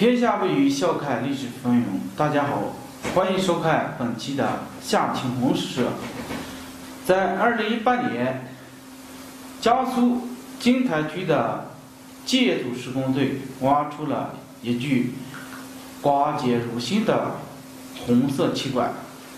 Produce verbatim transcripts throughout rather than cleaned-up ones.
天下未语，笑看历史风云。大家好，欢迎收看本期的夏青红史社。在二零一八年，江苏金台区的建筑施工队挖出了一具刮节如新的红色气管。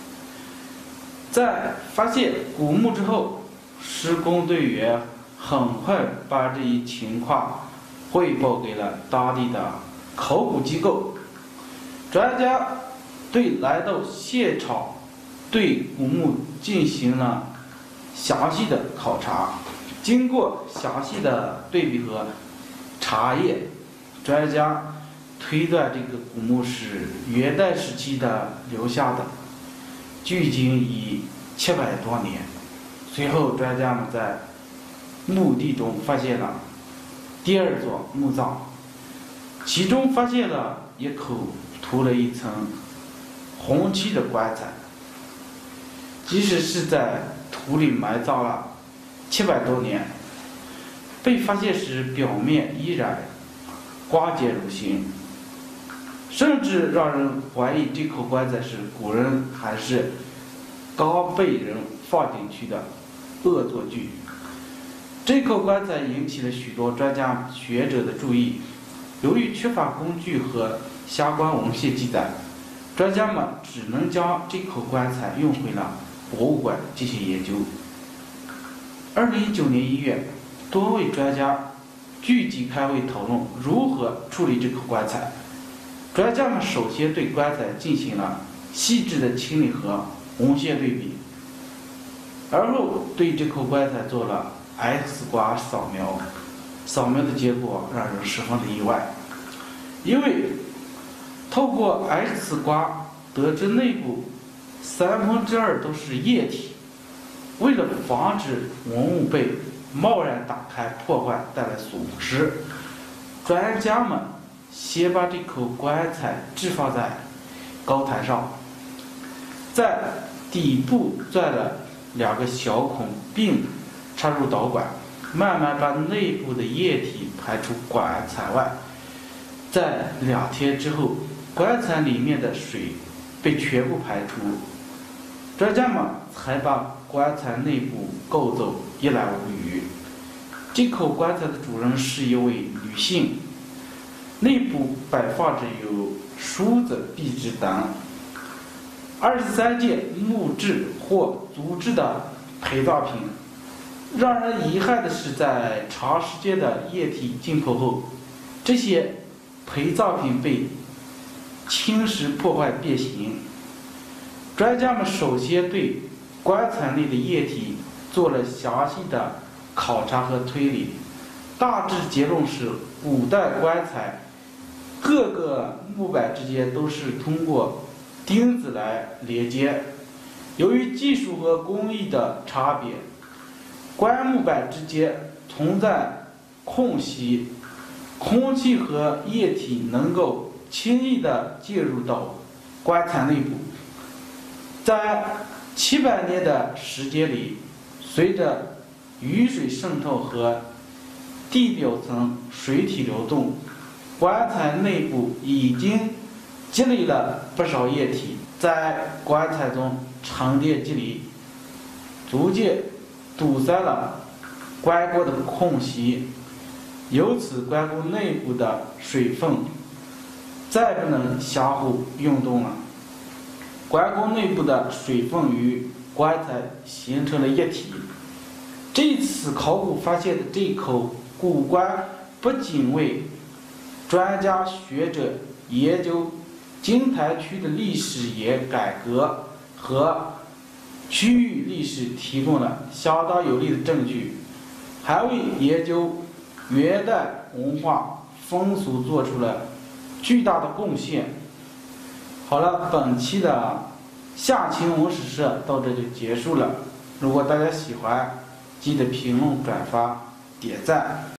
在发现古墓之后，施工队员很快把这一情况汇报给了当地的考古机构。专家队来到现场，对古墓进行了详细的考察。经过详细的对比和查验，专家推断这个古墓是元代时期的留下的，距今已七百多年。随后，专家们在墓地中发现了第二座墓葬，其中发现了一口涂了一层红漆的棺材。即使是在土里埋葬了七百多年，被发现时表面依然刮节如新，甚至让人怀疑这口棺材是古人还是刚被人放进去的恶作剧。这口棺材引起了许多专家学者的注意。由于缺乏工具和相关文献记载，专家们只能将这口棺材运回了博物馆进行研究。二零一九年一月，多位专家聚集开会讨论如何处理这口棺材。专家们首先对棺材进行了细致的清理和文献对比，而后对这口棺材做了 X 光扫描。扫描的结果让人十分的意外，因为透过 X 光得知内部三分之二都是液体。为了防止文物被贸然打开破坏带来损失，专家们先把这口棺材置放在高台上，在底部钻了两个小孔，并插入导管，慢慢把内部的液体排出棺材外。在两天之后，棺材里面的水被全部排出，专家们才把棺材内部构造一览无余。这口棺材的主人是一位女性，内部摆放着有梳子、壁纸等二十三件木质或竹制的陪葬品。让人遗憾的是，在长时间的液体浸泡后，这些陪葬品被侵蚀破坏变形。专家们首先对棺材内的液体做了详细的考察和推理，大致结论是古代棺材各个木板之间都是通过钉子来连接。由于技术和工艺的差别，棺木板之间存在空隙，空气和液体能够轻易地进入到棺材内部。在七百年的时间里，随着雨水渗透和地表层水体流动，棺材内部已经积累了不少液体，在棺材中沉淀积累，逐渐堵塞了棺椁的空隙，由此棺椁内部的水分再不能相互运动了。棺椁内部的水分与棺材形成了一体。这次考古发现的这口古棺，不仅为专家学者研究金台区的历史沿改革和区域历史提供了相当有力的证据，还为研究元代文化风俗做出了巨大的贡献。好了，本期的夏青文史社到这就结束了。如果大家喜欢，记得评论、转发、点赞。